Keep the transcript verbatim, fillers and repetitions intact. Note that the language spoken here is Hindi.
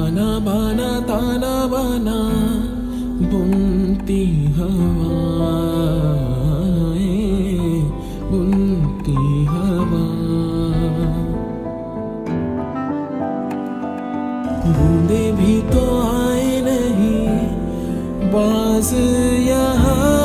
ताना बाना ताना बाना बुनती हवाएं, बुनती हवा। बूंदे भी तो आए नहीं बाज यहाँ